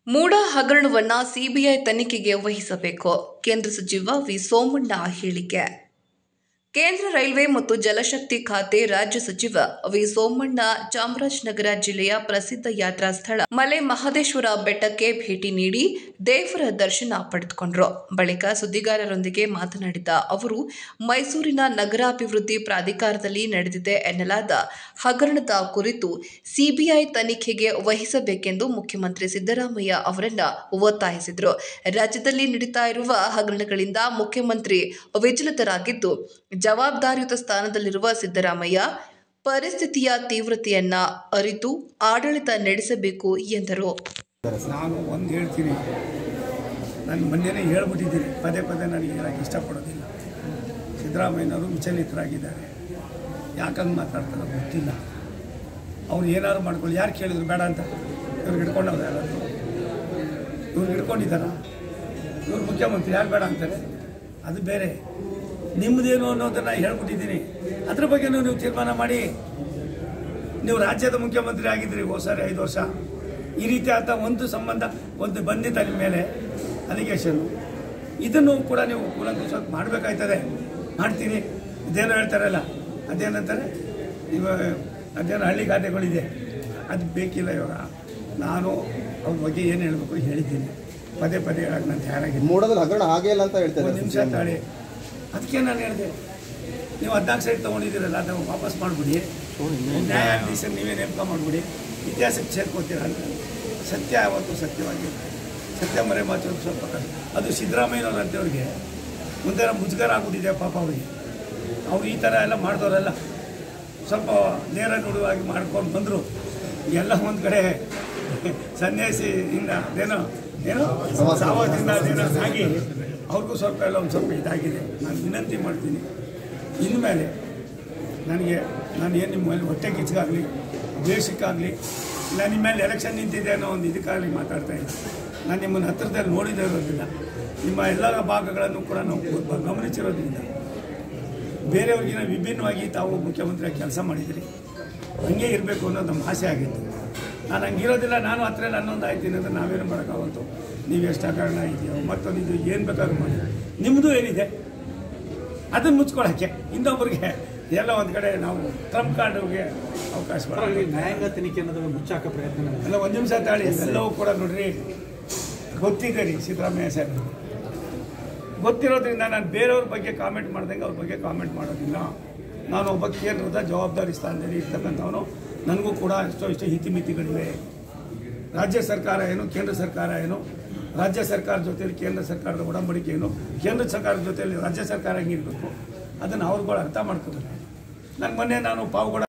ಮೂಡ ಹಗರಣವನ್ನ CBI ತನಿಖೆಗೆ ವಹಿಸಬೇಕು. ಕೇಂದ್ರ ಸಚಿವ ವಿ ಸೋಮಣ್ಣ ಹೇಳಿಕೆ. ಕೇಂದ್ರ ರೈಲ್ವೆ ಮತ್ತು ಜಲಶಕ್ತಿ ಖಾತೆ ರಾಜ್ಯ ಸಚಿವ ವಿ ಸೋಮಣ್ಣ ಚಾಮರಾಜನಗರ ಜಿಲ್ಲೆಯ ಪ್ರಸಿದ್ಧ ಯಾತ್ರಾ ಸ್ಥಳ ಮಲೆ ಮಹದೇಶ್ವರ ಬೆಟ್ಟಕ್ಕೆ ಭೇಟಿ ನೀಡಿ ದೇವರ ದರ್ಶನ ಪಡೆದುಕೊಂಡರು. ಬಳಿಕ ಸುದ್ದಿಗಾರರೊಂದಿಗೆ ಮಾತನಾಡಿದ ಅವರು, ಮೈಸೂರಿನ ನಗರಾಭಿವೃದ್ಧಿ ಪ್ರಾಧಿಕಾರದಲ್ಲಿ ನಡೆದಿದೆ ಎನ್ನಲಾದ ಹಗರಣದ ಕುರಿತು ಸಿಬಿಐ ತನಿಖೆಗೆ ವಹಿಸಬೇಕೆಂದು ಮುಖ್ಯಮಂತ್ರಿ ಸಿದ್ದರಾಮಯ್ಯ ಅವರನ್ನ ಒತ್ತಾಯಿಸಿದರು. ರಾಜ್ಯದಲ್ಲಿ ನಡೀತಾ ಇರುವ ಹಗರಣಗಳಿಂದ ಮುಖ್ಯಮಂತ್ರಿ ವಿಚಲಿತರಾಗಿದ್ದು, ಜವಾಬ್ದಾರಿಯುತ ಸ್ಥಾನದಲ್ಲಿರುವ ಸಿದ್ದರಾಮಯ್ಯ ಪರಿಸ್ಥಿತಿಯ ತೀವ್ರತೆಯನ್ನ ಅರಿತು ಆಡಳಿತ ನಡೆಸಬೇಕು ಎಂದರು. ನಾನು ಒಂದು ಹೇಳ್ತೀನಿ, ನಾನು ಮೊನ್ನೆನೇ ಹೇಳ್ಬಿಟ್ಟಿದ್ದೀನಿ, ಪದೇ ಪದೇ ನನಗೆ ಹೇಳಕ್ಕೆ ಇಷ್ಟಪಡೋದಿಲ್ಲ. ಸಿದ್ದರಾಮಯ್ಯನವರು ವಿಚಲಿತರಾಗಿದ್ದಾರೆ. ಯಾಕಂಗೆ ಮಾತಾಡ್ತಾರೋ ಗೊತ್ತಿಲ್ಲ. ಅವ್ರು ಏನಾದ್ರು ಮಾಡ್ಕೊಳ್ಳಿ, ಯಾರು ಕೇಳಿದ್ರು ಬೇಡ ಅಂತ ಇವ್ರಿಗೆ ಹಿಡ್ಕೊಂಡವ್ರು ಯಾರಾದ್ರು ಇವ್ರಿಗೆ ಹಿಡ್ಕೊಂಡಿದ್ದಾರ? ಇವ್ರು ಮುಖ್ಯಮಂತ್ರಿ ಯಾರು ಬೇಡ ಅಂತಾರೆ? ಅದು ಬೇರೆ. ನಿಮ್ಮದೇನು ಅನ್ನೋದನ್ನು ಹೇಳ್ಬಿಟ್ಟಿದ್ದೀನಿ. ಅದ್ರ ಬಗ್ಗೆ ನೀವು ತೀರ್ಮಾನ ಮಾಡಿ. ನೀವು ರಾಜ್ಯದ ಮುಖ್ಯಮಂತ್ರಿ ಆಗಿದ್ದೀರಿ ಹೋದ 5 ವರ್ಷ. ಈ ರೀತಿ ಆತ ಒಂದು ಸಂಬಂಧ ಒಂದು ಬಂದಿದ್ದ ನಿಮ್ಮ ಮೇಲೆ ಅಲಿಗೇಷನ್ನು, ಇದನ್ನು ಕೂಡ ನೀವು ಕೂಲಂಕುಷವಾಗಿ ಮಾಡಬೇಕಾಯ್ತದೆ. ಮಾಡ್ತೀನಿ. ಇದೇನೋ ಹೇಳ್ತಾರಲ್ಲ, ಅದೇನಂತಾರೆ ಇವಾಗ, ಅದೇನೋ ಹಳ್ಳಿ ಗಾದೆಗಳಿದೆ, ಅದು ಬೇಕಿಲ್ಲ. ಇವಾಗ ನಾನು ಅವ್ರ ಬಗ್ಗೆ ಏನು ಹೇಳಬೇಕು ಹೇಳಿದ್ದೀನಿ. ಪದೇ ಪದೇ ಹೇಳಕ್ಕೆ ನಾನು ತಯಾರಾಗಿದ್ದೀನಿ. ಮೂಡದಲ್ಲಿ ಹಗರಣ ಹಾಗೆ ಇಲ್ಲ ಅಂತ ಹೇಳ್ತಾರೆ. ಒಂದು ನಿಮಿಷ ತಾಳಿ. ಅದಕ್ಕೆ ನಾನು ಹೇಳಿದೆ, ನೀವು 14 ಸೈಟ್ ತೊಗೊಂಡಿದ್ದೀರಲ್ಲ, ಅದನ್ನು ವಾಪಸ್ ಮಾಡಿಬಿಡಿ. ನ್ಯಾಯಾಧೀಶ ನೀವೇ ನೇಮಕ ಮಾಡಿಬಿಡಿ. ಇತಿಹಾಸಕ್ಕೆ ಸೇರ್ಕೋತೀರ ಅಂತ. ಸತ್ಯ ಯಾವತ್ತು ಸತ್ಯವಾಗಿರುತ್ತೆ. ಸತ್ಯ ಮರೆ ಮಾತು ಸ್ವಲ್ಪ ಅದು ಸಿದ್ದರಾಮಯ್ಯನವ್ರು ಅಂತವ್ರಿಗೆ ಒಂಥರ ಮುಜುಗರ ಆಗ್ಬಿಟ್ಟಿದೆ ಪಾಪ ಅವರಿಗೆ. ಅವ್ರು ಈ ಥರ ಎಲ್ಲ ಮಾಡಿದವರೆಲ್ಲ ಸ್ವಲ್ಪ ನೇರ ನುಡುವಾಗಿ ಮಾಡ್ಕೊಂಡು ಬಂದರು. ಎಲ್ಲ ಒಂದು ಕಡೆ ಸನ್ಯಾಸಿಯಿಂದ ಏನೋ ಸಾವದಿಂದ ಅದೇನೋ ಆಗಿ ಅವ್ರಿಗೂ ಸ್ವಲ್ಪ ಎಲ್ಲ ಒಂದು ಸ್ವಲ್ಪ ಇದಾಗಿದೆ. ನಾನು ವಿನಂತಿ ಮಾಡ್ತೀನಿ, ಇನ್ಮೇಲೆ ನಾನು ಏನು ನಿಮ್ಮ ಮೇಲೆ ಹೊಟ್ಟೆ ಕಿಚ್ಚಾಗಲಿ, ದ್ವೇಷಕ್ಕಾಗಲಿ, ಇಲ್ಲ ನಿಮ್ಮ ಮೇಲೆ ಎಲೆಕ್ಷನ್ ನಿಂತಿದೆ ಅನ್ನೋ ಒಂದು ಇದಕ್ಕಾಗಲಿ ಮಾತಾಡ್ತಾ ಇಲ್ಲ. ನಾನು ನಿಮ್ಮನ್ನು ಹತ್ತಿರದಲ್ಲಿ ನೋಡಿದೇ ಇರೋದ್ರಿಂದ, ನಿಮ್ಮ ಎಲ್ಲರ ಭಾಗಗಳನ್ನು ಕೂಡ ನಾವು ಗಮನಿಸಿರೋದ್ರಿಂದ, ಬೇರೆಯವ್ರಿಗಿನ ವಿಭಿನ್ನವಾಗಿ ತಾವು ಮುಖ್ಯಮಂತ್ರಿಯಾಗಿ ಕೆಲಸ ಮಾಡಿದಿರಿ. ಹಂಗೆ ಇರಬೇಕು ಅನ್ನೋದು ನಮ್ಮ ಆಸೆ ಆಗಿತ್ತು. ನಾನು ಹಂಗಿರೋದಿಲ್ಲ, ನಾನು ಹತ್ತಿರಲ್ಲಿ ಹನ್ನೊಂದು ಆಯ್ತೀನಿ ಅಂದರೆ ನಾವೇನು ಮಾಡೋಕ್ಕಾಗತ್ತು. ನೀವು ಎಷ್ಟು ಹಗರಣ ಇದೆಯೋ ಮತ್ತೊಂದು ಇದು ಏನು ಬೇಕಾದ್ರೂ ಮಾಡಿ, ನಿಮ್ಮದು ಏನಿದೆ ಅದನ್ನು ಮುಚ್ಕೊಳ್ಳೋಕ್ಕೆ ಇನ್ನೊಬ್ಬರಿಗೆ ಎಲ್ಲ ಒಂದು ಕಡೆ ನಾವು ಟ್ರಂಪ್ ಕಾರ್ಡ್ಗೆ ಅವಕಾಶ ಕೊಡೋದು. ನ್ಯಾಯಾಂಗ ತನಿಖೆ ಅನ್ನೋದು ಮುಚ್ಚಾಕ ಪ್ರಯತ್ನ ಎಲ್ಲ ಒಂದು ನಿಮಿಷ ತಾಳಿ. ಎಲ್ಲವೂ ಕೂಡ ನೋಡ್ರಿ, ಗೊತ್ತಿದೆ ರೀ ಸಿದ್ದರಾಮಯ್ಯ ಸಾಹೇಬ್, ಗೊತ್ತಿರೋದ್ರಿಂದ ನಾನು ಬೇರೆಯವ್ರ ಬಗ್ಗೆ ಕಾಮೆಂಟ್ ಮಾಡ್ದಂಗೆ ಅವ್ರ ಬಗ್ಗೆ ಕಾಮೆಂಟ್ ಮಾಡೋದಿಲ್ಲ. ನಾನು ಒಬ್ಬ ಕೇಂದ್ರದ ಜವಾಬ್ದಾರಿ ಸ್ಥಾನದಲ್ಲಿ ಇರ್ತಕ್ಕಂಥವನು. ನನಗೂ ಕೂಡ ಇಷ್ಟು ಹಿತಿಮಿತಿಗಳಿವೆ. ರಾಜ್ಯ ಸರ್ಕಾರ ಏನು, ಕೇಂದ್ರ ಸರ್ಕಾರ ಏನು, ರಾಜ್ಯ ಸರ್ಕಾರ ಜೊತೆಯಲ್ಲಿ ಕೇಂದ್ರ ಸರ್ಕಾರದ ಒಡಂಬಡಿಕೆ ಏನು, ಕೇಂದ್ರ ಸರ್ಕಾರದ ಜೊತೆಯಲ್ಲಿ ರಾಜ್ಯ ಸರ್ಕಾರ ಹೆಂಗಿರಬೇಕು ಅದನ್ನು ಅವ್ರುಗಳು ಅರ್ಥ ಮಾಡ್ಕೋಬೇಕು. ನಾನು ಮೊನ್ನೆ ಪಾವುಗಡ